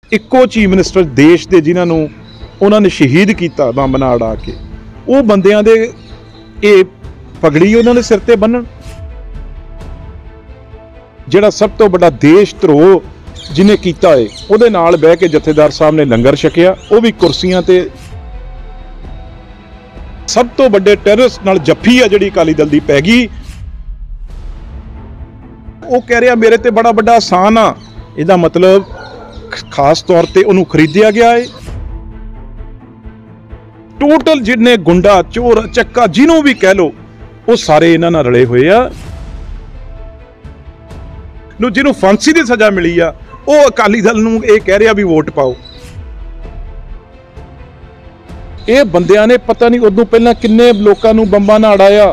ਇੱਕੋ chief minister ਦੇਸ਼ ਦੇ ਜਿਨ੍ਹਾਂ ਨੂੰ ਉਹਨਾਂ ਨੇ ਸ਼ਹੀਦ ਕੀਤਾ ਬੰਬ ਨਾਲ ਉਡਾ ਕੇ, ਉਹ ਬੰਦਿਆਂ ਦੇ ਇਹ ਪਗੜੀ ਉਹਨਾਂ ਦੇ ਸਿਰ ਤੇ ਬੰਨਣ। ਜਿਹੜਾ ਸਭ ਤੋਂ ਵੱਡਾ ਦੇਸ਼ ਧਰੋਹ ਜਿਹਨੇ ਕੀਤਾ ਏ, ਉਹਦੇ ਨਾਲ ਬਹਿ ਕੇ ਜਥੇਦਾਰ ਸਾਹਿਬ ਨੇ ਲੰਗਰ ਛਕਿਆ, ਉਹ ਵੀ ਕੁਰਸੀਆਂ ਤੇ। ਸਭ ਤੋਂ ਵੱਡੇ ਟੈਰਰਿਸਟ ਨਾਲ ਜੱਫੀ ਆ ਜਿਹੜੀ ਅਕਾਲੀ ਦਲ ਦੀ ਪੈ ਗਈ। ਉਹ ਕਹਿ ਰਿਹਾ ਮੇਰੇ ਤੇ ਬੜਾ ਵੱਡਾ ਆਸਾਨ ਆ, ਇਹਦਾ ਮਤਲਬ ਖਾਸ ਤੌਰ ਤੇ ਉਹਨੂੰ ਖਰੀਦਿਆ ਗਿਆ ਹੈ। ਟੋਟਲ ਜਿੰਨੇ ਗੁੰਡਾ ਚੋਰ ਚੱਕਾ ਜਿਹਨੂੰ ਵੀ ਕਹਿ ਲੋ, ਉਹ ਸਾਰੇ ਇਹਨਾਂ ਨਾਲ ਰਲੇ ਹੋਏ ਆ। ਨੂੰ ਜਿਹਨੂੰ ਫਾਂਸੀ ਦੀ ਸਜ਼ਾ ਮਿਲੀ ਆ, ਉਹ ਅਕਾਲੀ ਦਲ ਨੂੰ ਇਹ ਕਹਿ ਰਿਹਾ ਵੀ ਵੋਟ ਪਾਓ। ਇਹ ਬੰਦਿਆਂ ਨੇ ਪਤਾ ਨਹੀਂ ਉਦੋਂ ਪਹਿਲਾਂ ਕਿੰਨੇ ਲੋਕਾਂ ਨੂੰ ਬੰਬਾਂ ਨਾਲ ਉਡਾਇਆ।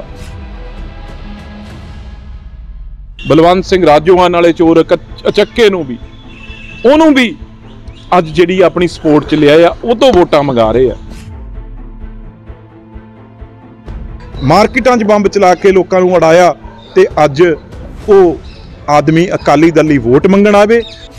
ਬਲਵੰਤ ਸਿੰਘ ਰਾਜੋਆਨ ਵਾਲੇ ਚੋਰ ਚੱਕੇ ਨੂੰ ਵੀ, ਉਹਨੂੰ ਵੀ ਅੱਜ ਜਿਹੜੀ ਆਪਣੀ ਸਪੋਰਟ ਚ ਲਿਆ ਆ, ਉਹ ਤੋਂ ਵੋਟਾਂ ਮੰਗਾ ਰਹੇ ਆ। ਮਾਰਕੀਟਾਂ 'ਚ ਬੰਬ ਚਲਾ ਕੇ ਲੋਕਾਂ ਨੂੰ ਉਡਾਇਆ, ਤੇ ਅੱਜ ਉਹ ਆਦਮੀ ਅਕਾਲੀ ਦਲ ਲਈ ਵੋਟ ਮੰਗਣ ਆਵੇ।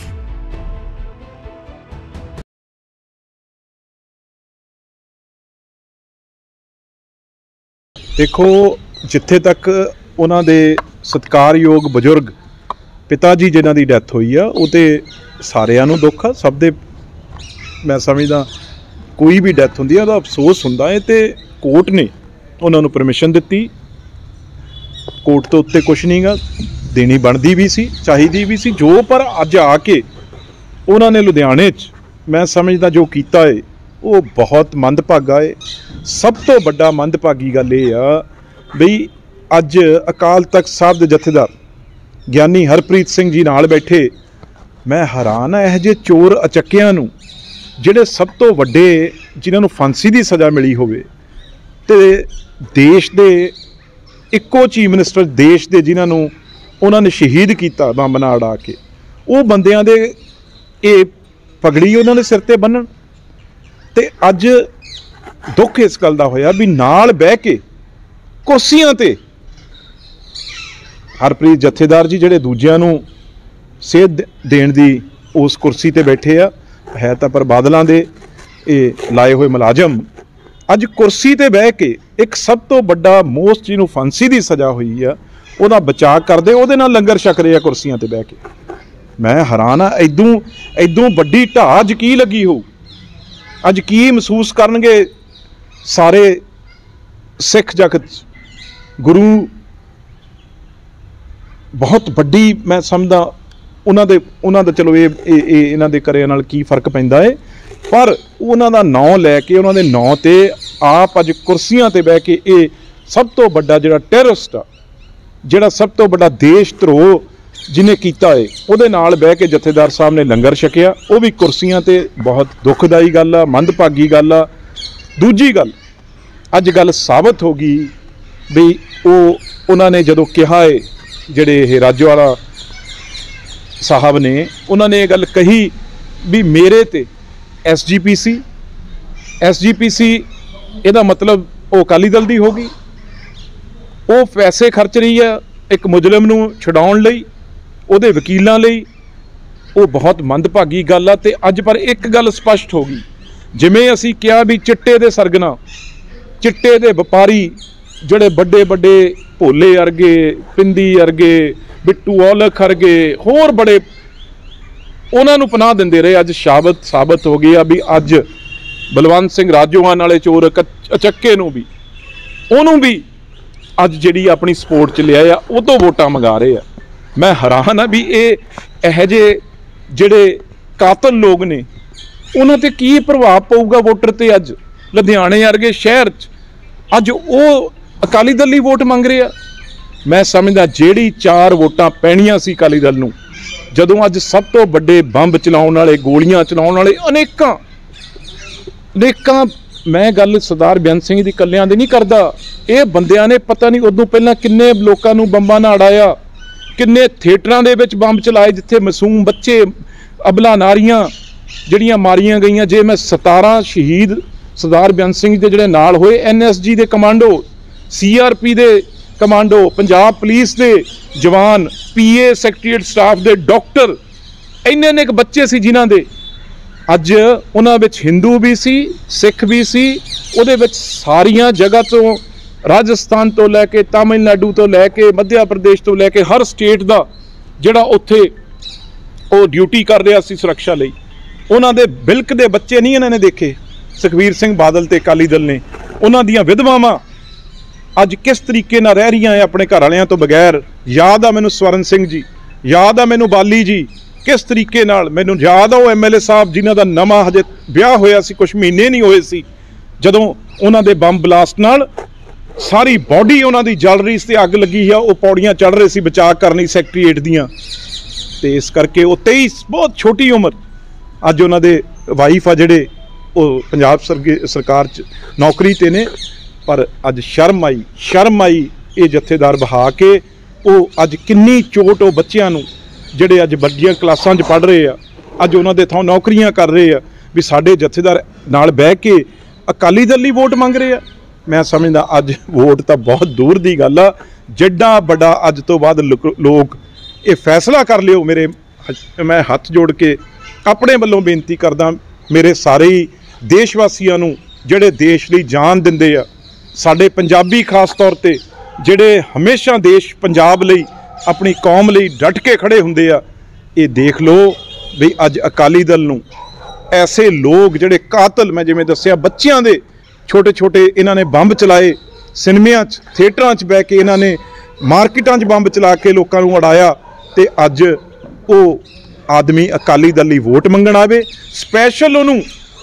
ਦੇਖੋ, ਜਿੱਥੇ ਤੱਕ ਉਹਨਾਂ ਦੇ ਸਤਿਕਾਰਯੋਗ ਬਜ਼ੁਰਗ ਪਿਤਾ ਜੀ ਜਿਨ੍ਹਾਂ ਦੀ ਡੈਥ ਹੋਈ ਆ, ਉਹ ਤੇ ਸਾਰਿਆਂ ਨੂੰ ਦੁੱਖ ਆ, ਸਭ ਦੇ। ਮੈਂ ਸਮਝਦਾ ਕੋਈ ਵੀ ਡੈਥ ਹੁੰਦੀ ਆ ਉਹਦਾ ਅਫਸੋਸ ਹੁੰਦਾ ਹੈ, ਤੇ ਕੋਰਟ ਨੇ ਉਹਨਾਂ ਨੂੰ ਪਰਮਿਸ਼ਨ ਦਿੱਤੀ। ਕੋਰਟ ਤੋਂ ਉੱਤੇ ਕੁਛ ਨਹੀਂ ਗਾ, ਦੇਣੀ ਬਣਦੀ ਵੀ ਸੀ, ਚਾਹੀਦੀ ਵੀ ਸੀ ਜੋ। ਪਰ ਅੱਜ ਆ ਕੇ ਉਹਨਾਂ ਨੇ ਲੁਧਿਆਣੇ 'ਚ ਮੈਂ ਸਮਝਦਾ ਜੋ ਕੀਤਾ ਹੈ ਉਹ ਬਹੁਤ ਮੰਦਭਾਗਾ ਹੈ। ਸਭ ਤੋਂ ਵੱਡਾ ਮੰਦਭਾਗੀ ਗੱਲ ਇਹ ਆ ਬਈ ਅੱਜ ਅਕਾਲ ਤਖਤ ਸਾਹਿਬ ਦੇ ਜਥੇਦਾਰ ਗਿਆਨੀ ਹਰਪ੍ਰੀਤ ਸਿੰਘ ਜੀ ਨਾਲ ਬੈਠੇ। ਮੈਂ ਹੈਰਾਨ ਆ ਇਹੋ ਜਿਹੇ ਚੋਰ ਅਚੱਕਿਆਂ ਨੂੰ, ਜਿਹੜੇ ਸਭ ਤੋਂ ਵੱਡੇ ਜਿਨ੍ਹਾਂ ਨੂੰ ਫਾਂਸੀ ਦੀ ਸਜ਼ਾ ਮਿਲੀ ਹੋਵੇ, ਤੇ ਦੇਸ਼ ਦੇ ਇੱਕੋ ਚੀਫ ਮਿਨਿਸਟਰ ਦੇਸ਼ ਦੇ ਜਿਨ੍ਹਾਂ ਨੂੰ ਉਹਨਾਂ ਨੇ ਸ਼ਹੀਦ ਕੀਤਾ ਬੰਬ ਨਾਲ ਉਡਾ ਕੇ, ਉਹ ਬੰਦਿਆਂ ਦੇ ਇਹ ਪਗੜੀ ਉਹਨਾਂ ਦੇ ਸਿਰ ਤੇ ਬੰਨਣ। ਤੇ ਅੱਜ ਦੁੱਖ ਇਸ ਗੱਲ ਦਾ ਹੋਇਆ ਵੀ ਨਾਲ ਬਹਿ ਕੇ ਕੁਰਸੀਆਂ ਤੇ ਹਰਪ੍ਰੀਤ ਜਥੇਦਾਰ ਜੀ ਜਿਹੜੇ ਦੂਜਿਆਂ ਨੂੰ ਸੇਧ ਦੇਣ ਦੀ ਉਸ ਕੁਰਸੀ ਤੇ ਬੈਠੇ ਆ, ਹੈ ਤਾਂ ਪਰ ਬਾਦਲਾਂ ਦੇ ਇਹ ਲਾਏ ਹੋਏ ਮੁਲਾਜ਼ਮ, ਅੱਜ ਕੁਰਸੀ ਤੇ ਬਹਿ ਕੇ ਇੱਕ ਸਭ ਤੋਂ ਵੱਡਾ ਮੋਸਟ ਜਿਹਨੂੰ ਫਾਂਸੀ ਦੀ ਸਜ਼ਾ ਹੋਈ ਆ ਉਹਦਾ ਬਚਾਅ ਕਰਦੇ, ਉਹਦੇ ਨਾਲ ਲੰਗਰ ਛਕ ਰਹੇ ਆ ਕੁਰਸੀਆਂ ਤੇ ਬਹਿ ਕੇ। ਮੈਂ ਹੈਰਾਨ ਆ, ਇਦੋਂ ਵੱਡੀ ਢਾਹ ਅੱਜ ਕੀ ਲੱਗੀ ਹੋਊ, ਅੱਜ ਕੀ ਮਹਿਸੂਸ ਕਰਨਗੇ ਸਾਰੇ ਸਿੱਖ ਜਗਤ। ਗੁਰੂ ਬਹੁਤ ਵੱਡੀ ਮੈਂ ਸਮਝਦਾ ਉਹਨਾਂ ਦਾ ਚਲੋ ਇਹ ਇਹਨਾਂ ਦੇ ਕਰਿਆਂ ਨਾਲ ਕੀ ਫਰਕ ਪੈਂਦਾ ਹੈ, ਪਰ ਉਹਨਾਂ ਦਾ ਨਾਂ ਲੈ ਕੇ, ਉਹਨਾਂ ਦੇ ਨਾਂ ਤੇ ਆਪ ਅੱਜ ਕੁਰਸੀਆਂ ਤੇ ਬਹਿ ਕੇ ਇਹ ਸਭ ਤੋਂ ਵੱਡਾ ਜਿਹੜਾ ਟੈਰਰਿਸਟ ਆ, ਜਿਹੜਾ ਸਭ ਤੋਂ ਵੱਡਾ ਦੇਸ਼ ਧਰੋਹ ਜਿਹਨੇ ਕੀਤਾ ਹੈ, ਉਹਦੇ ਨਾਲ ਬਹਿ ਕੇ ਜਥੇਦਾਰ ਸਾਹਿਬ ਨੇ ਲੰਗਰ ਛਕਿਆ, ਉਹ ਵੀ ਕੁਰਸੀਆਂ ਤੇ। ਬਹੁਤ ਦੁਖਦਾਈ ਗੱਲ ਆ, ਮੰਦਭਾਗੀ ਗੱਲ ਆ। ਦੂਜੀ ਗੱਲ, ਅੱਜ ਗੱਲ ਸਾਬਤ ਹੋ ਗਈ ਵੀ ਉਹਨਾਂ ਨੇ ਜਦੋਂ ਕਿਹਾ ਹੈ, ਜਿਹੜੇ ਇਹ ਰਾਜੋਆਲਾ ਸਾਹਿਬ ਨੇ, ਉਹਨਾਂ ਨੇ ਇਹ ਗੱਲ ਕਹੀ ਵੀ ਮੇਰੇ ਤੇ SGPC ਇਹਦਾ ਮਤਲਬ ਉਹ ਅਕਾਲੀ ਦਲ ਦੀ ਹੋ ਗਈ। ਉਹ ਪੈਸੇ ਖਰਚ ਰਹੀ ਆ ਇੱਕ ਮੁਜਰਮ ਨੂੰ ਛਡਾਉਣ ਲਈ, ਉਹਦੇ ਵਕੀਲਾਂ ਲਈ। ਉਹ ਬਹੁਤ ਮੰਦਭਾਗੀ ਗੱਲ ਆ। ਤੇ ਅੱਜ ਪਰ ਇੱਕ ਗੱਲ ਸਪਸ਼ਟ ਹੋ ਗਈ, ਜਿਵੇਂ ਅਸੀਂ ਕਿਹਾ ਵੀ ਚਿੱਟੇ ਦੇ ਸਰਗਨਾ, ਚਿੱਟੇ ਦੇ ਵਪਾਰੀ, ਜਿਹੜੇ ਵੱਡੇ ਵੱਡੇ ਭੋਲੇ ਵਰਗੇ, ਪਿੰਦੀ ਵਰਗੇ, ਬਿੱਟੂ ਔਲਖ ਵਰਗੇ, ਹੋਰ ਬੜੇ ਉਹਨਾਂ ਨੂੰ ਪਨਾਹ ਦਿੰਦੇ ਰਹੇ, ਅੱਜ ਸਾਬਤ ਹੋ ਗਿਆ ਵੀ ਅੱਜ ਬਲਵੰਤ ਸਿੰਘ ਰਾਜੋਆਨ ਵਾਲੇ ਚੋਰ ਚੱਕੇ ਨੂੰ ਵੀ, ਉਹਨੂੰ ਵੀ ਅੱਜ ਜਿਹੜੀ ਆਪਣੀ ਸਪੋਰਟ ਚ ਲਿਆ ਆ, ਉਹ ਤੋਂ ਵੋਟਾਂ ਮੰਗਾ ਰਹੇ ਆ। ਮੈਂ ਹੈਰਾਨ ਆ ਵੀ ਇਹੋ ਜਿਹੇ ਜਿਹੜੇ ਕਾਤਲ ਲੋਕ ਨੇ, ਉਹਨਾਂ ਤੇ ਕੀ ਪ੍ਰਭਾਵ ਪਊਗਾ ਵੋਟਰ ਤੇ। ਅੱਜ ਲੁਧਿਆਣੇ ਵਰਗੇ ਸ਼ਹਿਰ 'ਚ ਅੱਜ ਉਹ ਅਕਾਲੀ ਦਲ ਲਈ ਵੋਟ ਮੰਗ ਰਹੇ ਆ। ਮੈਂ ਸਮਝਦਾ ਜਿਹੜੀ 4 ਵੋਟਾਂ ਪੈਣੀਆਂ ਸੀ ਅਕਾਲੀ ਦਲ ਨੂੰ, ਜਦੋਂ ਅੱਜ ਸਭ ਤੋਂ ਵੱਡੇ ਬੰਬ ਚਲਾਉਣ ਵਾਲੇ, ਗੋਲੀਆਂ ਚਲਾਉਣ ਵਾਲੇ ਅਨੇਕਾਂ, ਮੈਂ ਗੱਲ ਸਰਦਾਰ ਬੇਅੰਤ ਸਿੰਘ ਦੀ ਕੱਲਿਆਂ ਦੀ ਨਹੀਂ ਕਰਦਾ। ਇਹ ਬੰਦਿਆਂ ਨੇ ਪਤਾ ਨਹੀਂ ਉਦੋਂ ਪਹਿਲਾਂ ਕਿੰਨੇ ਲੋਕਾਂ ਨੂੰ ਬੰਬਾਂ ਨਾਲ ਉਡਾਇਆ, ਕਿੰਨੇ ਥੀਏਟਰਾਂ ਦੇ ਵਿੱਚ ਬੰਬ ਚਲਾਏ ਜਿੱਥੇ ਮਾਸੂਮ ਬੱਚੇ, ਅਬਲਾ ਨਾਰੀਆਂ ਜਿਹੜੀਆਂ ਮਾਰੀਆਂ ਗਈਆਂ। ਜੇ ਮੈਂ 17 ਸ਼ਹੀਦ ਸਰਦਾਰ ਬੇਅੰਤ ਸਿੰਘ ਦੇ ਜਿਹੜੇ ਨਾਲ ਹੋਏ, NSG ਦੇ ਕਮਾਂਡੋ, CRP ਦੇ ਕਮਾਂਡੋ, ਪੰਜਾਬ ਪੁਲਿਸ ਦੇ ਜਵਾਨ, PA ਸੈਕਟਰੀਏਟ ਸਟਾਫ ਦੇ ਡਾਕਟਰ, ਇੰਨੇ ਬੱਚੇ ਸੀ ਜਿਨ੍ਹਾਂ ਦੇ ਅੱਜ ਉਹਨਾਂ ਵਿੱਚ ਹਿੰਦੂ ਵੀ ਸੀ, ਸਿੱਖ ਵੀ ਸੀ, ਉਹਦੇ ਵਿੱਚ ਸਾਰੀਆਂ ਜਗ੍ਹਾ ਤੋਂ, ਰਾਜਸਥਾਨ ਤੋਂ ਲੈ ਕੇ ਤਾਮਿਲਨਾਡੂ ਤੋਂ ਲੈ ਕੇ ਮੱਧ ਪ੍ਰਦੇਸ਼ ਤੋਂ ਲੈ ਕੇ ਹਰ ਸਟੇਟ ਦਾ ਜਿਹੜਾ ਉੱਥੇ ਉਹ ਡਿਊਟੀ ਕਰ ਰਿਹਾ ਸੀ ਸੁਰੱਖਿਆ ਲਈ, ਉਹਨਾਂ ਦੇ ਬਿਲਕ ਦੇ ਬੱਚੇ ਨਹੀਂ ਇਹਨਾਂ ਨੇ ਦੇਖੇ। ਸੁਖਬੀਰ ਸਿੰਘ ਬਾਦਲ ਤੇ ਅਕਾਲੀ ਦਲ ਨੇ ਉਹਨਾਂ ਦੀਆਂ ਵਿਧਵਾਵਾਂ ਅੱਜ ਕਿਸ ਤਰੀਕੇ ਨਾਲ ਰਹਿ ਰਹੀਆਂ ਆਪਣੇ ਘਰ ਵਾਲਿਆਂ ਤੋਂ ਬਗੈਰ। ਯਾਦ ਆ ਮੈਨੂੰ ਸਵਰਨ ਸਿੰਘ ਜੀ, ਯਾਦ ਆ ਮੈਨੂੰ ਬਾਲੀ ਜੀ, ਕਿਸ ਤਰੀਕੇ ਨਾਲ ਮੈਨੂੰ ਯਾਦ ਆ ਉਹ MLA ਸਾਹਿਬ ਜਿਨ੍ਹਾਂ ਦਾ ਨਵਾਂ ਹਜੇ ਵਿਆਹ ਹੋਇਆ ਸੀ, ਕੁਝ ਮਹੀਨੇ ਨਹੀਂ ਹੋਏ ਸੀ, ਜਦੋਂ ਉਹਨਾਂ ਦੇ ਬੰਬ ਬਲਾਸਟ ਨਾਲ ਸਾਰੀ ਬਾਡੀ ਉਹਨਾਂ ਦੀ ਜਲ ਰਹੀ ਸੀ ਤੇ ਅੱਗ ਲੱਗੀ ਆ, ਉਹ ਪੌੜੀਆਂ ਚੜ੍ਹ ਰਹੇ ਸੀ ਬਚਾਅ ਕਰਨੀ ਸੈਕਟਰੀਏਟ ਦੀਆਂ। ਤੇ ਇਸ ਕਰਕੇ ਉਹ 23 ਬਹੁਤ ਛੋਟੀ ਉਮਰ, ਅੱਜ ਉਹਨਾਂ ਦੇ ਵਾਈਫ ਆ ਜਿਹੜੇ ਉਹ ਪੰਜਾਬ ਸਰਕਾਰ 'ਚ ਨੌਕਰੀ ਤੇ ਨੇ। ਪਰ ਅੱਜ ਸ਼ਰਮ ਆਈ ਇਹ ਜਥੇਦਾਰ ਬਹਾ ਕੇ ਉਹ ਅੱਜ ਕਿੰਨੀ ਚੋਟ ਉਹ ਬੱਚਿਆਂ ਨੂੰ ਜਿਹੜੇ ਅੱਜ ਵੱਡੀਆਂ ਕਲਾਸਾਂ 'ਚ ਪੜ੍ਹ ਰਹੇ ਆ, ਅੱਜ ਉਹਨਾਂ ਦੇ ਥਾਂ ਨੌਕਰੀਆਂ ਕਰ ਰਹੇ ਆ, ਵੀ ਸਾਡੇ ਜਥੇਦਾਰ ਨਾਲ ਬਹਿ ਕੇ ਅਕਾਲੀ ਦਲ ਲਈ ਵੋਟ ਮੰਗ ਰਹੇ ਆ। ਮੈਂ ਸਮਝਦਾ ਅੱਜ ਵੋਟ ਤਾਂ ਬਹੁਤ ਦੂਰ ਦੀ ਗੱਲ ਆ, ਜਿੱਡਾ ਵੱਡਾ ਅੱਜ ਤੋਂ ਬਾਅਦ ਲੋਕ ਇਹ ਫੈਸਲਾ ਕਰ ਲਿਓ। ਮੈਂ ਹੱਥ ਜੋੜ ਕੇ ਆਪਣੇ ਵੱਲੋਂ ਬੇਨਤੀ ਕਰਦਾ ਮੇਰੇ ਸਾਰੇ ਹੀ ਦੇਸ਼ ਵਾਸੀਆਂ ਨੂੰ ਜਿਹੜੇ ਦੇਸ਼ ਲਈ ਜਾਨ ਦਿੰਦੇ ਆ, ਸਾਡੇ ਪੰਜਾਬੀ ਖਾਸ ਤੌਰ ਤੇ ਜਿਹੜੇ ਹਮੇਸ਼ਾ ਦੇਸ਼ ਪੰਜਾਬ ਲਈ ਆਪਣੀ ਕੌਮ ਲਈ ਡਟ ਕੇ ਖੜੇ ਹੁੰਦੇ ਆ, ਇਹ ਦੇਖ ਲਓ ਵੀ ਅੱਜ ਅਕਾਲੀ ਦਲ ਨੂੰ ਐਸੇ ਲੋਕ ਜਿਹੜੇ ਕਾਤਲ, ਮੈਂ ਜਿਵੇਂ ਦੱਸਿਆ ਬੱਚਿਆਂ ਦੇ ਛੋਟੇ ਛੋਟੇ ਇਹਨਾਂ ਨੇ ਬੰਬ ਚਲਾਏ, ਸਿਨੇਮਿਆਂ 'ਚ ਥੀਏਟਰਾਂ 'ਚ ਬਹਿ ਕੇ ਇਹਨਾਂ ਨੇ ਮਾਰਕੀਟਾਂ 'ਚ ਬੰਬ ਚਲਾ ਕੇ ਲੋਕਾਂ ਨੂੰ ਉਡਾਇਆ, ਤੇ ਅੱਜ ਉਹ ਆਦਮੀ ਅਕਾਲੀ ਦਲ ਲਈ ਵੋਟ ਮੰਗਣ ਆਵੇ। ਸਪੈਸ਼ਲ ਉਹਨੂੰ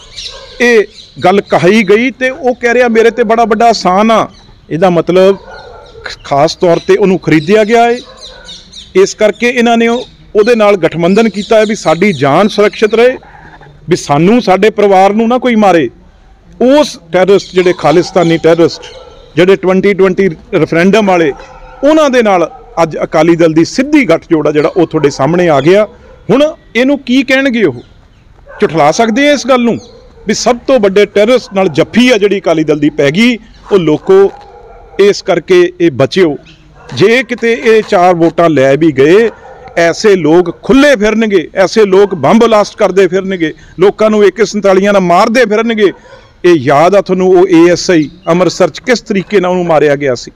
ਇਹ ਗੱਲ ਕਹੀ ਗਈ ਤੇ ਉਹ ਕਹਿ ਰਿਹਾ ਮੇਰੇ ਤੇ ਬੜਾ ਵੱਡਾ ਆਸਾਨ ਆ, ਇਹਦਾ ਮਤਲਬ ਖਾਸ ਤੌਰ ਤੇ ਉਹਨੂੰ ਖਰੀਦਿਆ ਗਿਆ ਹੈ। ਇਸ ਕਰਕੇ ਇਹਨਾਂ ਨੇ ਉਹਦੇ ਨਾਲ ਗਠਬੰਧਨ ਕੀਤਾ ਹੈ ਵੀ ਸਾਡੀ ਜਾਨ ਸੁਰੱਖਿਅਤ ਰਹੇ, ਵੀ ਸਾਨੂੰ ਸਾਡੇ ਪਰਿਵਾਰ ਨੂੰ ਨਾ ਕੋਈ ਮਾਰੇ। ਉਸ ਟੈਰਰਿਸਟ ਜਿਹੜੇ ਖਾਲਿਸਤਾਨੀ ਟੈਰਰਿਸਟ ਜਿਹੜੇ 2020 ਰੈਫਰੈਂਡਮ ਵਾਲੇ, ਉਹਨਾਂ ਦੇ ਨਾਲ ਅੱਜ ਅਕਾਲੀ ਦਲ ਦੀ ਸਿੱਧੀ ਗੱਠਜੋੜ ਆ ਜਿਹੜਾ ਉਹ ਤੁਹਾਡੇ ਸਾਹਮਣੇ ਆ ਗਿਆ। ਹੁਣ ਇਹਨੂੰ ਕੀ ਕਹਿਣਗੇ, ਉਹ ਝੁਠਲਾ ਸਕਦੇ ਆ ਇਸ ਗੱਲ ਨੂੰ ਵੀ ਸਭ ਤੋਂ ਵੱਡੇ ਟੈਰਰਿਸਟ ਨਾਲ ਜੱਫੀ ਆ ਜਿਹੜੀ ਅਕਾਲੀ ਦਲ ਦੀ ਪੈ ਗਈ। ਉਹ ਲੋਕੋ ਇਸ ਕਰਕੇ ਇਹ ਬਚਿਓ, ਜੇ ਕਿਤੇ ਇਹ 4 ਵੋਟਾਂ ਲੈ ਵੀ ਗਏ, ਐਸੇ ਲੋਕ ਖੁੱਲੇ ਫਿਰਨਗੇ, ਐਸੇ ਲੋਕ ਬੰਬ ਬਲਾਸਟ ਕਰਦੇ ਫਿਰਨਗੇ, ਲੋਕਾਂ ਨੂੰ AK-47 ਨਾਲ ਮਾਰਦੇ ਫਿਰਨਗੇ। ਇਹ ਯਾਦ ਆ ਤੁਹਾਨੂੰ ਉਹ ASI ਅੰਮ੍ਰਿਤਸਰ 'ਚ ਕਿਸ ਤਰੀਕੇ ਨਾਲ ਉਹਨੂੰ ਮਾਰਿਆ ਗਿਆ ਸੀ,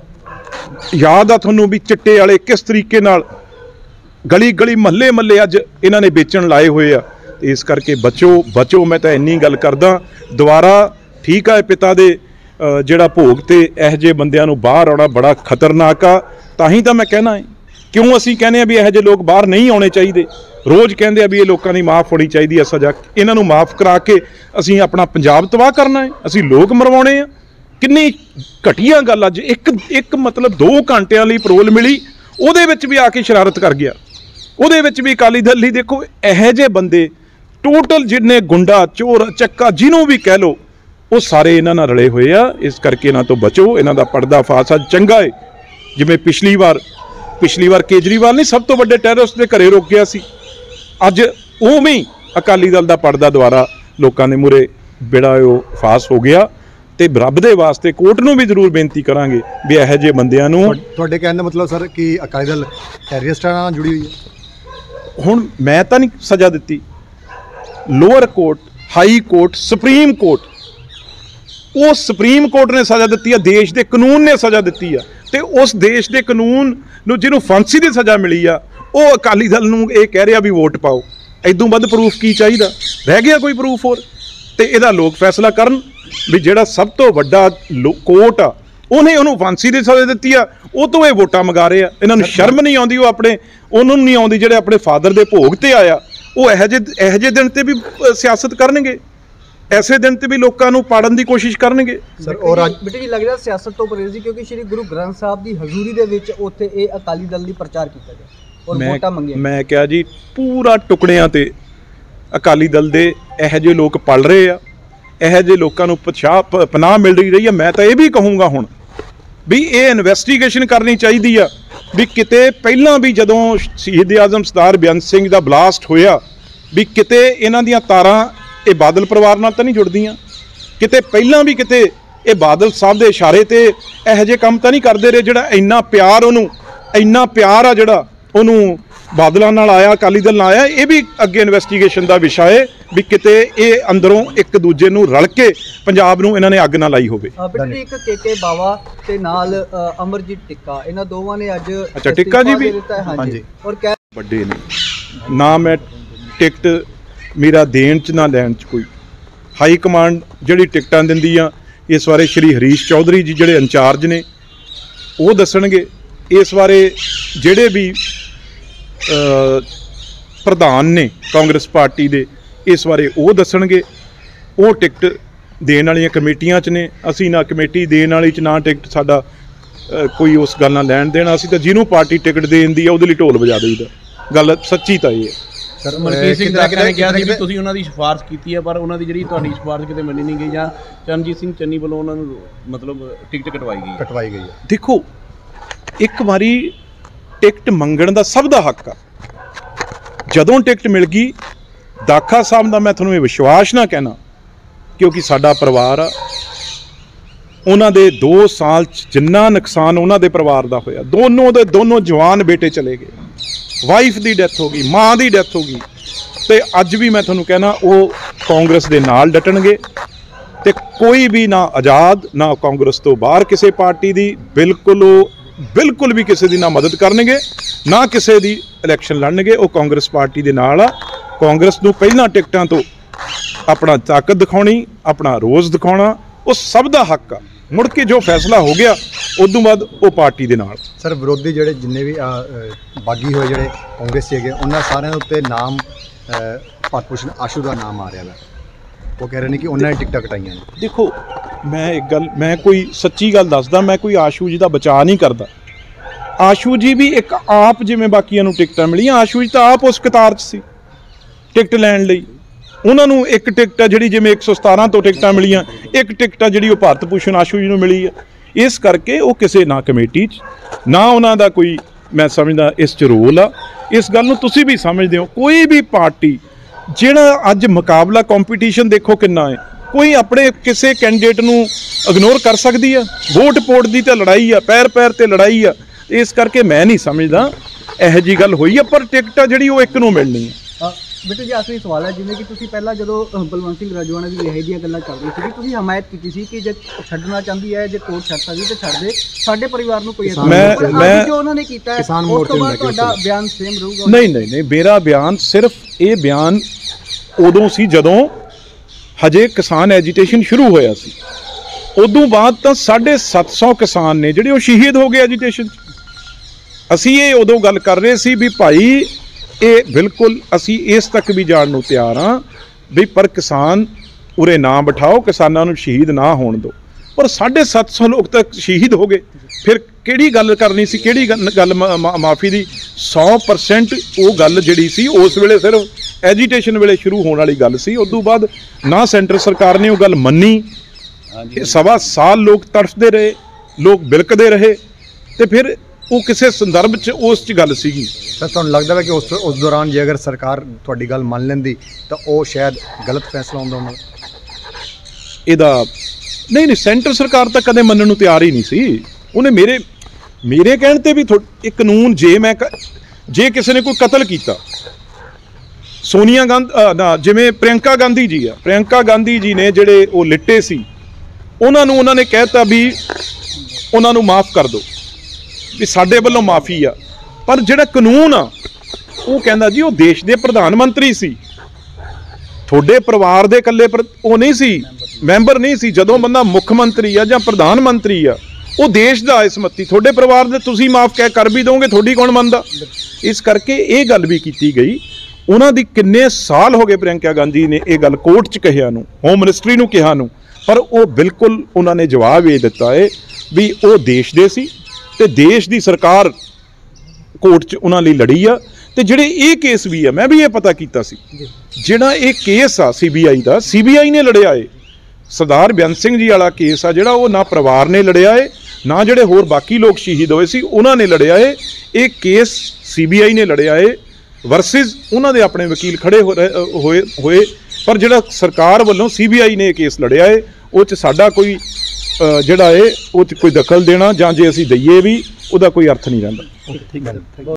ਯਾਦ ਆ ਤੁਹਾਨੂੰ ਵੀ ਚਿੱਟੇ ਵਾਲੇ ਕਿਸ ਤਰੀਕੇ ਨਾਲ ਗਲੀ ਗਲੀ ਮਹੱਲੇ ਅੱਜ ਇਹਨਾਂ ਨੇ ਵੇਚਣ ਲਾਏ ਹੋਏ ਆ। ਇਸ ਕਰਕੇ ਬਚੋ। ਮੈਂ ਤਾਂ ਇੰਨੀ ਗੱਲ ਕਰਦਾ ਦੁਬਾਰਾ। ਠੀਕ ਆ, ਪਿਤਾ ਦੇ ਜਿਹੜਾ ਭੋਗ ਤੇ ਇਹੋ ਜਿਹੇ ਬੰਦਿਆਂ ਨੂੰ ਬਾਹਰ ਆਉਣਾ ਬੜਾ ਖਤਰਨਾਕ ਆ। ਤਾਂ ਹੀ ਤਾਂ ਮੈਂ ਕਹਿਣਾ ਹੈ, ਕਿਉਂ ਅਸੀਂ ਕਹਿੰਦੇ ਆ ਵੀ ਇਹੋ ਜਿਹੇ ਲੋਕ ਬਾਹਰ ਨਹੀਂ ਆਉਣੇ ਚਾਹੀਦੇ। ਰੋਜ਼ ਕਹਿੰਦੇ ਆ ਵੀ ਇਹ ਲੋਕਾਂ ਦੀ ਮਾਫ ਹੋਣੀ ਚਾਹੀਦੀ ਹੈ ਸਜ਼ਾ, ਇਹਨਾਂ ਨੂੰ ਮਾਫ ਕਰਾ ਕੇ ਅਸੀਂ ਆਪਣਾ ਪੰਜਾਬ ਤਬਾਹ ਕਰਨਾ ਹੈ, ਅਸੀਂ ਲੋਕ ਮਰਵਾਉਣੇ ਆ। ਕਿੰਨੀ ਘਟੀਆ ਗੱਲ। ਅੱਜ ਇੱਕ ਮਤਲਬ 2 ਘੰਟਿਆਂ ਲਈ ਪਰੋਲ ਮਿਲੀ, ਉਹਦੇ ਵਿੱਚ ਵੀ ਆ ਕੇ ਸ਼ਰਾਰਤ ਕਰ ਗਿਆ, ਉਹਦੇ ਵਿੱਚ ਵੀ ਅਕਾਲੀ ਦਲ ਲਈ। ਦੇਖੋ ਇਹੋ ਜਿਹੇ ਬੰਦੇ ਟੋਟਲ ਜਿੰਨੇ ਗੁੰਡਾ ਚੋਰ ਚੱਕਾ ਜਿਹਨੂੰ ਵੀ ਕਹਿ ਲਓ, ਉਹ ਸਾਰੇ ਇਹਨਾਂ ਨਾਲ ਰਲੇ ਹੋਏ ਆ। ਇਸ ਕਰਕੇ ਇਹਨਾਂ ਤੋਂ ਬਚੋ, ਇਹਨਾਂ ਦਾ ਪਰਦਾ ਫਾਸ ਅੱਜ ਚੰਗਾ ਹੈ। ਜਿਵੇਂ ਪਿਛਲੀ ਵਾਰ ਕੇਜਰੀਵਾਲ ਨੇ ਸਭ ਤੋਂ ਵੱਡੇ ਟੈਰਰਿਸਟ ਦੇ ਘਰੇ ਰੋਕਿਆ ਸੀ, ਅੱਜ ਉਵੇਂ ਹੀ ਅਕਾਲੀ ਦਲ ਦਾ ਪਰਦਾ ਦੁਆਰਾ ਲੋਕਾਂ ਦੇ ਮੂਹਰੇ ਬੇੜਾ ਉਹ ਫਾਸ ਹੋ ਗਿਆ। ਤੇ ਰੱਬ ਦੇ ਵਾਸਤੇ ਕੋਰਟ ਨੂੰ ਵੀ ਜ਼ਰੂਰ ਬੇਨਤੀ ਕਰਾਂਗੇ ਵੀ ਇਹੋ ਜਿਹੇ ਬੰਦਿਆਂ ਨੂੰ। ਤੁਹਾਡੇ ਕਹਿਣ ਦਾ ਮਤਲਬ ਸਰ ਕਿ ਅਕਾਲੀ ਦਲ ਟੈਰਰਿਸਟਾਂ ਨਾਲ ਜੁੜੀ ਹੋਈ ਹੈ? ਹੁਣ ਮੈਂ ਤਾਂ ਨਹੀਂ ਸਜ਼ਾ ਦਿੱਤੀ, lower court, high court, supreme court, ਉਹ ਸੁਪਰੀਮ ਕੋਰਟ ਨੇ ਸਜ਼ਾ ਦਿੱਤੀ ਆ, ਦੇਸ਼ ਦੇ ਕਾਨੂੰਨ ਨੇ ਸਜ਼ਾ ਦਿੱਤੀ ਆ। ਤੇ ਉਸ ਦੇਸ਼ ਦੇ ਕਾਨੂੰਨ ਨੂੰ ਜਿਹਨੂੰ ਫਾਂਸੀ ਦੀ ਸਜ਼ਾ ਮਿਲੀ ਆ, ਉਹ ਅਕਾਲੀ ਦਲ ਨੂੰ ਇਹ ਕਹਿ ਰਿਹਾ ਵੀ ਵੋਟ ਪਾਓ। ਇਦੋਂ ਵੱਧ ਪ੍ਰੂਫ ਕੀ ਚਾਹੀਦਾ? ਰਹਿ ਗਿਆ ਕੋਈ ਪ੍ਰੂਫ ਹੋਰ? ਤੇ ਇਹਦਾ ਲੋਕ ਫੈਸਲਾ ਕਰਨ ਵੀ ਜਿਹੜਾ ਸਭ ਤੋਂ ਵੱਡਾ ਕੋਰਟ ਆ ਉਹਨੇ ਉਹਨੂੰ ਫਾਂਸੀ ਦੀ ਸਜ਼ਾ ਦਿੱਤੀ ਆ, ਉਹ ਤੋਂ ਇਹ ਵੋਟਾਂ ਮੰਗਾ ਰਹੇ ਆ। ਇਹਨਾਂ ਨੂੰ ਸ਼ਰਮ ਨਹੀਂ ਆਉਂਦੀ? ਉਹਨਾਂ ਨੂੰ ਨਹੀਂ ਆਉਂਦੀ ਜਿਹੜੇ ਆਪਣੇ ਫਾਦਰ ਦੇ ਭੋਗ ਤੇ ਆਇਆ, ਉਹ ਇਹੋ ਜਿਹੇ ਦਿਨ ਤੇ ਵੀ ਸਿਆਸਤ ਕਰਨਗੇ, ਐਸੇ ਦਿਨ ਤੇ ਵੀ ਲੋਕਾਂ ਨੂੰ ਪਾੜਨ ਦੀ ਕੋਸ਼ਿਸ਼ ਕਰਨਗੇ। ਸਰ ਔਰ ਅੱਜ ਬਿੱਟੂ ਜੀ ਲੱਗਦਾ ਸਿਆਸਤ ਤੋਂ ਪਰਹੇਜ਼ ਸੀ, ਕਿਉਂਕਿ ਸ਼੍ਰੀ ਗੁਰੂ ਗ੍ਰੰਥ ਸਾਹਿਬ ਦੀ ਹਜ਼ੂਰੀ ਦੇ ਵਿੱਚ ਉੱਥੇ ਇਹ ਅਕਾਲੀ ਦਲ ਦੀ ਪ੍ਰਚਾਰ ਕੀਤਾ ਗਿਆ ਔਰ ਵੋਟਾਂ ਮੰਗੀਆਂ। ਮੈਂ ਕਿਹਾ ਜੀ ਪੂਰਾ ਟੁਕੜਿਆਂ ਤੇ ਅਕਾਲੀ ਦਲ ਦੇ ਇਹੋ ਜਿਹੇ ਲੋਕ ਪਲ ਰਹੇ ਆ, ਇਹੋ ਜਿਹੇ ਲੋਕਾਂ ਨੂੰ ਪਨਾਹ ਮਿਲ ਰਹੀ ਹੈ। ਮੈਂ ਤਾਂ ਇਹ ਵੀ ਕਹੂੰਗਾ ਹੁਣ ਵੀ ਇਹ ਇਨਵੈਸਟੀਗੇਸ਼ਨ ਕਰਨੀ ਚਾਹੀਦੀ ਆ ਵੀ ਕਿਤੇ ਪਹਿਲਾਂ ਵੀ ਜਦੋਂ ਸ਼ਹੀਦ ਆਜ਼ਮ ਸਰਦਾਰ ਬੇਅੰਤ ਸਿੰਘ ਦਾ ਬਲਾਸਟ ਹੋਇਆ, ਵੀ ਕਿਤੇ ਇਹਨਾਂ ਦੀਆਂ ਤਾਰਾਂ ਇਹ ਬਾਦਲ ਪਰਿਵਾਰ ਨਾਲ ਤਾਂ ਨਹੀਂ ਜੁੜਦੀਆਂ, ਕਿਤੇ ਪਹਿਲਾਂ ਵੀ ਕਿਤੇ ਇਹ ਬਾਦਲ ਸਾਹਿਬ ਦੇ ਇਸ਼ਾਰੇ ਤੇ ਇਹੋ ਜਿਹੇ ਕੰਮ ਤਾਂ ਨਹੀਂ ਕਰਦੇ ਰਹੇ। ਜਿਹੜਾ ਇੰਨਾ ਪਿਆਰ ਆ ਜਿਹੜਾ ਉਹਨੂੰ ਬਾਦਲਾਂ ਨਾਲ ਆਇਆ, ਅਕਾਲੀ ਦਲ ਨਾਲ ਆਇਆ, ਇਹ ਵੀ ਅੱਗੇ ਇਨਵੈਸਟੀਗੇਸ਼ਨ ਦਾ ਵਿਸ਼ਾ ਹੈ ਵੀ ਕਿਤੇ ਇਹ ਅੰਦਰੋਂ ਇੱਕ ਦੂਜੇ ਨੂੰ ਰਲ ਕੇ ਪੰਜਾਬ ਨੂੰ ਇਹਨਾਂ ਨੇ ਅੱਗ ਨਾ ਲਾਈ ਹੋਵੇ। ਬਿਲਕੁਲ ਇੱਕ ਕੇ ਬਾਵਾ ਤੇ ਨਾਲ ਅਮਰਜੀਤ ਟਿੱਕਾ, ਇਹਨਾਂ ਦੋਵਾਂ ਨੇ ਅੱਜ ਅੱਛਾ, ਟਿੱਕਾ ਜੀ ਵੀ? ਹਾਂਜੀ। ਔਰ ਕਹਿ ਵੱਡੇ ਨੇ ਨਾ, ਮੈਂ ਟਿਕਟ ਮੇਰਾ ਦੇਣ 'ਚ ਨਾ ਲੈਣ 'ਚ ਕੋਈ। ਹਾਈ ਕਮਾਂਡ ਜਿਹੜੀ ਟਿਕਟਾਂ ਦਿੰਦੀ ਆ, ਇਸ ਬਾਰੇ ਸ਼੍ਰੀ ਹਰੀਸ਼ ਚੌਧਰੀ ਜੀ ਜਿਹੜੇ ਇੰਚਾਰਜ ਨੇ ਉਹ ਦੱਸਣਗੇ। ਇਸ ਬਾਰੇ ਜਿਹੜੇ ਵੀ ਪ੍ਰਧਾਨ ਨੇ ਕਾਂਗਰਸ ਪਾਰਟੀ ਦੇ, ਇਸ ਬਾਰੇ ਉਹ ਦੱਸਣਗੇ। ਉਹ ਟਿਕਟ ਦੇਣ ਵਾਲੀਆਂ ਕਮੇਟੀਆਂ 'ਚ ਨੇ, ਅਸੀਂ ਨਾ ਕਮੇਟੀ ਦੇਣ ਵਾਲੀ 'ਚ ਨਾ ਟਿਕਟ ਸਾਡਾ ਕੋਈ ਉਸ ਗੱਲ ਨਾਲ ਲੈਣ ਦੇਣਾ। ਅਸੀਂ ਤਾਂ ਜਿਹਨੂੰ ਪਾਰਟੀ ਟਿਕਟ ਦੇਂਦੀ ਆ ਉਹਦੇ ਲਈ ਢੋਲ ਵਜਾ ਦਈਦਾ। ਗੱਲ ਸੱਚੀ ਤਾਂ ਇਹ ਹੈ। ਸਰ ਮਲਕੀਤ ਸਿੰਘ ਦਾਕਰਾ ਨੇ ਕਿਹਾ ਸੀ ਵੀ ਤੁਸੀਂ ਉਹਨਾਂ ਦੀ ਸਿਫਾਰਿਸ਼ ਕੀਤੀ ਹੈ, ਪਰ ਉਹਨਾਂ ਦੀ ਜਿਹੜੀ ਤੁਹਾਡੀ ਸਿਫਾਰਿਸ਼ ਕਿਤੇ ਮੰਨੀ ਨਹੀਂ ਗਈ, ਜਾਂ ਚਰਨਜੀਤ ਸਿੰਘ ਚੰਨੀ ਵੱਲੋਂ ਉਹਨਾਂ ਨੂੰ ਮਤਲਬ ਟਿਕਟ ਕਟਵਾਈ ਗਈ ਹੈ। ਦੇਖੋ, ਇੱਕ ਵਾਰੀ ਟਿਕਟ ਮੰਗਣ ਦਾ ਸਭ ਦਾ ਹੱਕ ਆ। ਜਦੋਂ ਟਿਕਟ ਮਿਲ ਗਈ, ਦਾਖਾ ਸਾਹਿਬ ਦਾ ਮੈਂ ਤੁਹਾਨੂੰ ਇਹ ਵਿਸ਼ਵਾਸ ਨਾ ਕਹਿਣਾ, ਕਿਉਂਕਿ ਸਾਡਾ ਪਰਿਵਾਰ ਆ, ਉਹਨਾਂ ਦੇ 2 ਸਾਲ 'ਚ ਜਿੰਨਾ ਨੁਕਸਾਨ ਉਹਨਾਂ ਦੇ ਪਰਿਵਾਰ ਦਾ ਹੋਇਆ, ਦੋਨੋਂ ਜਵਾਨ ਬੇਟੇ ਚਲੇ ਗਏ, ਵਾਈਫ ਦੀ ਡੈਥ ਹੋ ਗਈ, ਮਾਂ ਦੀ ਡੈਥ ਹੋ ਗਈ, ਤੇ ਅੱਜ ਵੀ ਮੈਂ ਤੁਹਾਨੂੰ ਕਹਿਣਾ ਉਹ ਕਾਂਗਰਸ ਦੇ ਨਾਲ ਡਟਣਗੇ। ਤੇ ਕੋਈ ਵੀ ਨਾ ਆਜ਼ਾਦ ਨਾ ਕਾਂਗਰਸ ਤੋਂ ਬਾਹਰ ਕਿਸੇ ਪਾਰਟੀ ਦੀ ਬਿਲਕੁਲ ਵੀ ਕਿਸੇ ਦੀ ਨਾ ਮਦਦ ਕਰਨਗੇ, ਨਾ ਕਿਸੇ ਦੀ ਇਲੈਕਸ਼ਨ ਲੜਨਗੇ। ਉਹ ਕਾਂਗਰਸ ਪਾਰਟੀ ਦੇ ਨਾਲ ਆ। ਕਾਂਗਰਸ ਨੂੰ ਪਹਿਲਾਂ ਟਿਕਟਾਂ ਤੋਂ ਆਪਣਾ ਤਾਕਤ ਦਿਖਾਉਣੀ, ਆਪਣਾ ਰੋਜ਼ ਦਿਖਾਉਣਾ, ਉਹ ਸਭ ਦਾ ਹੱਕ ਆ। ਮੁੜ ਕੇ ਜੋ ਫੈਸਲਾ ਹੋ ਗਿਆ ਉਦੋਂ ਬਾਅਦ ਉਹ ਪਾਰਟੀ ਦੇ ਨਾਲ। ਸਰ ਵਿਰੋਧੀ ਜਿਹੜੇ ਜਿੰਨੇ ਵੀ ਬਾਗੀ ਹੋਏ ਜਿਹੜੇ ਕਾਂਗਰਸ 'ਚ ਹੈਗੇ, ਉਹਨਾਂ ਸਾਰਿਆਂ ਦੇ ਉੱਤੇ ਨਾਮ ਭਾਰਤ ਭੂਸ਼ਣ ਆਸ਼ੂ ਦਾ ਨਾਮ ਆ ਰਿਹਾ ਹੈ। ਉਹ ਕਹਿ ਰਹੇ ਨੇ ਕਿ ਉਹਨਾਂ ਨੇ ਟਿਕਟਾਂ ਕਟਾਈਆਂ ਨੇ। ਦੇਖੋ, ਮੈਂ ਕੋਈ ਸੱਚੀ ਗੱਲ ਦੱਸਦਾ, ਮੈਂ ਕੋਈ ਆਸ਼ੂ ਜੀ ਦਾ ਬਚਾਅ ਨਹੀਂ ਕਰਦਾ। ਆਸ਼ੂ ਜੀ ਵੀ ਇੱਕ ਆਪ ਜਿਵੇਂ ਬਾਕੀਆਂ ਨੂੰ ਟਿਕਟਾਂ ਮਿਲੀਆਂ, ਆਸ਼ੂ ਜੀ ਤਾਂ ਆਪ ਉਸ ਕਤਾਰ 'ਚ ਸੀ ਟਿਕਟ ਲੈਣ ਲਈ। ਉਹਨਾਂ ਨੂੰ ਇੱਕ ਟਿਕਟ ਆ ਜਿਹੜੀ ਜਿਵੇਂ 117 ਤੋਂ ਟਿਕਟਾਂ ਮਿਲੀਆਂ, ਇੱਕ ਟਿਕਟ ਆ ਜਿਹੜੀ ਉਹ ਭਾਰਤ ਭੂਸ਼ਣ ਆਸ਼ੂ ਜੀ ਨੂੰ ਮਿਲੀ ਆ। ਇਸ ਕਰਕੇ ਉਹ ਕਿਸੇ ਨਾ ਕਮੇਟੀ 'ਚ ਨਾ ਉਹਨਾਂ ਦਾ ਕੋਈ, ਮੈਂ ਸਮਝਦਾ ਇਸ 'ਚ ਰੋਲ ਆ। ਇਸ ਗੱਲ ਨੂੰ ਤੁਸੀਂ ਵੀ ਸਮਝਦੇ ਹੋ। ਕੋਈ ਵੀ ਪਾਰਟੀ ਜਿਹੜਾ ਅੱਜ ਮੁਕਾਬਲਾ ਕੰਪੀਟੀਸ਼ਨ ਦੇਖੋ ਕਿੰਨਾ ਹੈ, ਕੋਈ ਆਪਣੇ ਕਿਸੇ ਕੈਂਡੀਡੇਟ ਨੂੰ ਇਗਨੋਰ ਕਰ ਸਕਦੀ ਆ? ਵੋਟ ਪੋਟ ਦੀ ਤਾਂ ਲੜਾਈ ਆ, ਪੈਰ ਤੇ ਲੜਾਈ ਆ। ਇਸ ਕਰਕੇ ਮੈਂ ਨਹੀਂ ਸਮਝਦਾ ਇਹੋ ਜਿਹੀ ਗੱਲ ਹੋਈ ਆ, ਪਰ ਟਿਕਟ ਆ ਜਿਹੜੀ ਉਹ ਇੱਕ ਨੂੰ ਮਿਲਣੀ ਆ। ਬਿੱਟੂ ਜੀ, ਆਖਰੀ ਸਵਾਲ ਹੈ, ਜਿਵੇਂ ਕਿ ਤੁਸੀਂ ਪਹਿਲਾਂ ਜਦੋਂ ਬਲਵੰਤ ਸਿੰਘ ਰਾਜੋਆਣਾ ਦੀ ਰਿਹਾਈ ਦੀਆਂ ਗੱਲਾਂ ਚੱਲ ਰਹੀਆਂ ਸੀ, ਤੁਸੀਂ ਹਮਾਇਤ ਕੀਤੀ ਸੀ ਕਿ ਜੇ ਛੱਡਣਾ ਚਾਹੁੰਦੀ ਹੈ, ਜੇ ਕੋਰਟ ਛੱਡ ਸਕਦੀ ਤੇ ਛੱਡ ਦੇ, ਸਾਡੇ ਪਰਿਵਾਰ ਨੂੰ ਕੋਈ ਮੈਂ ਜੋ ਉਹਨਾਂ ਨੇ ਕੀਤਾ ਹੈ ਉਸ ਤੋਂ ਬਾਅਦ ਤੁਹਾਡਾ ਬਿਆਨ ਸੇਮ ਰਹੂਗਾ? ਨਹੀਂ, ਮੇਰਾ ਬਿਆਨ ਸਿਰਫ ਇਹ ਬਿਆਨ ਉਦੋਂ ਸੀ ਜਦੋਂ ਹਜੇ ਕਿਸਾਨ ਐਜੀਟੇਸ਼ਨ ਸ਼ੁਰੂ ਹੋਇਆ ਸੀ। ਉਦੋਂ ਬਾਅਦ ਤਾਂ 750 ਕਿਸਾਨ ਨੇ ਜਿਹੜੇ ਉਹ ਸ਼ਹੀਦ ਹੋ ਗਏ ਐਜੀਟੇਸ਼ਨ 'ਚ। ਅਸੀਂ ਇਹ ਉਦੋਂ ਗੱਲ ਕਰ ਰਹੇ ਸੀ ਵੀ ਭਾਈ ਇਹ ਬਿਲਕੁਲ ਅਸੀਂ ਇਸ ਤੱਕ ਵੀ ਜਾਣ ਨੂੰ ਤਿਆਰ ਹਾਂ ਵੀ ਪਰ ਕਿਸਾਨ ਉਰੇ ਨਾ ਬਿਠਾਓ, ਕਿਸਾਨਾਂ ਨੂੰ ਸ਼ਹੀਦ ਨਾ ਹੋਣ ਦਿਓ। ਪਰ 750 ਲੋਕ ਤਾਂ ਸ਼ਹੀਦ ਹੋ ਗਏ, ਫਿਰ ਕਿਹੜੀ ਗੱਲ ਕਰਨੀ ਸੀ, ਕਿਹੜੀ ਗੱਲ ਮਾਫੀ ਦੀ? 100% ਉਹ ਗੱਲ ਜਿਹੜੀ ਸੀ ਉਸ ਵੇਲੇ ਸਿਰਫ ਐਜੀਟੇਸ਼ਨ ਵੇਲੇ ਸ਼ੁਰੂ ਹੋਣ ਵਾਲੀ ਗੱਲ ਸੀ। ਉਸ ਤੋਂ ਬਾਅਦ ਨਾ ਸੈਂਟਰ ਸਰਕਾਰ ਨੇ ਉਹ ਗੱਲ ਮੰਨੀ। 1.25 ਸਾਲ ਲੋਕ ਤੜਫਦੇ ਰਹੇ, ਲੋਕ ਬਿਲਕਦੇ ਰਹੇ, ਤੇ ਫਿਰ ਉਹ ਕਿਸੇ ਸੰਦਰਭ 'ਚ ਉਸ 'ਚ ਗੱਲ ਸੀਗੀ। ਸਰ ਤੁਹਾਨੂੰ ਲੱਗਦਾ ਹੈ ਕਿ ਉਸ ਦੌਰਾਨ ਜੇ ਅਗਰ ਸਰਕਾਰ ਤੁਹਾਡੀ ਗੱਲ ਮੰਨ ਲੈਂਦੀ ਤਾਂ ਉਹ ਸ਼ਾਇਦ ਗਲਤ ਫੈਸਲਾ ਹੁੰਦਾ ਉਹਨਾਂ ਦਾ? ਇਹਦਾ ਨਹੀਂ, ਸੈਂਟਰ ਸਰਕਾਰ ਤਾਂ ਕਦੇ ਮੰਨਣ ਨੂੰ ਤਿਆਰ ਹੀ ਨਹੀਂ ਸੀ। ਉਹਨੇ ਮੇਰੇ ਕਹਿਣ ਤੇ ਵੀ ਇਹ ਕਾਨੂੰਨ, ਜੇ ਕਿਸੇ ਨੇ ਕੋਈ ਕਤਲ ਕੀਤਾ, ਸੋਨੀਆ ਗਾਂਧੀ ਜਿਵੇਂ ਪ੍ਰਿਯੰਕਾ ਗਾਂਧੀ ਜੀ ਨੇ ਜਿਹੜੇ ਉਹ ਲਿੱਟੇ ਸੀ, ਉਹਨਾਂ ਨੇ ਕਹਿਤਾ ਵੀ ਉਹਨਾਂ ਨੂੰ ਮਾਫ ਕਰ ਦਿਓ, ਵੀ ਸਾਡੇ ਵੱਲੋਂ ਮਾਫੀ ਆ। ਪਰ ਜਿਹੜਾ ਕਾਨੂੰਨ ਆ ਉਹ ਕਹਿੰਦਾ ਜੀ ਉਹ ਦੇਸ਼ ਦੇ ਪ੍ਰਧਾਨ ਮੰਤਰੀ ਸੀ, ਤੁਹਾਡੇ ਪਰਿਵਾਰ ਦੇ ਇਕੱਲੇ ਉਹ ਨਹੀਂ ਸੀ, ਮੈਂਬਰ ਨਹੀਂ ਸੀ। ਜਦੋਂ ਬੰਦਾ ਮੁੱਖ ਮੰਤਰੀ ਆ ਜਾਂ ਪ੍ਰਧਾਨ ਮੰਤਰੀ ਆ, ਉਹ ਦੇਸ਼ ਦਾ ਇਸਮਤੀ, ਤੁਹਾਡੇ ਪਰਿਵਾਰ ਦੇ, ਤੁਸੀਂ ਮਾਫ ਕਰ ਵੀ ਦੋਗੇ, ਤੁਹਾਡੀ ਕੌਣ ਮੰਨਦਾ? ਇਸ ਕਰਕੇ ਇਹ ਗੱਲ ਵੀ ਕੀਤੀ ਗਈ। ਉਹਨਾਂ ਦੀ ਕਿੰਨੇ ਸਾਲ ਹੋ ਗਏ ਪ੍ਰਿਯੰਕਾ ਗਾਂਧੀ ਨੇ ਇਹ ਗੱਲ ਕੋਰਟ 'ਚ ਕਿਹਾ ਨੂੰ, ਹੋਮ ਮਿਨਿਸਟਰੀ ਨੂੰ ਕਿਹਾ ਨੂੰ, ਪਰ ਉਹ ਬਿਲਕੁਲ ਉਹਨਾਂ ਨੇ ਜਵਾਬ ਇਹ ਦਿੱਤਾ ਹੈ ਵੀ ਉਹ ਦੇਸ਼ ਦੇ ਸੀ ਤੇ ਦੇਸ਼ ਦੀ ਸਰਕਾਰ ਕੋਰਟ 'ਚ ਉਹਨਾਂ ਲਈ ਲੜੀ ਆ। ਤੇ ਜਿਹੜੇ ਇਹ ਕੇਸ ਵੀ ਆ, ਮੈਂ ਵੀ ਇਹ ਪਤਾ ਕੀਤਾ ਸੀ, ਜਿਹੜਾ ਇਹ ਕੇਸ ਆ ਸੀਬੀਆਈ ਦਾ, ਸੀਬੀਆਈ ਨੇ ਲੜਿਆ ਏ। ਸਰਦਾਰ ਬੇਅੰਤ ਸਿੰਘ ਜੀ ਵਾਲਾ ਕੇਸ ਆ ਜਿਹੜਾ, ਉਹ ਨਾ ਪਰਿਵਾਰ ਨੇ ਲੜਿਆ ਏ, ਨਾ ਜਿਹੜੇ ਹੋਰ ਬਾਕੀ ਲੋਕ ਸ਼ਹੀਦ ਹੋਏ ਸੀ ਉਹਨਾਂ ਨੇ ਲੜਿਆ ਏ। ਇਹ ਕੇਸ ਸੀਬੀਆਈ ਨੇ ਲੜਿਆ ਏ ਵਰਸਿਸ ਉਹਨਾਂ ਦੇ ਆਪਣੇ ਵਕੀਲ ਖੜੇ ਹੋਏ। ਪਰ ਜਿਹੜਾ ਸਰਕਾਰ ਵੱਲੋਂ ਸੀਬੀਆਈ ਨੇ ਇਹ ਕੇਸ ਲੜਿਆ ਏ, ਉਹ 'ਚ ਸਾਡਾ ਕੋਈ ਜਿਹੜਾ ਏ ਉਹ 'ਚ ਕੋਈ ਦਖਲ ਦੇਣਾ ਜਾਂ ਜੇ ਅਸੀਂ ਦਈਏ ਵੀ ਉਹਦਾ ਕੋਈ ਅਰਥ ਨਹੀਂ ਰਹਿੰਦਾ। ਠੀਕ ਹੈ।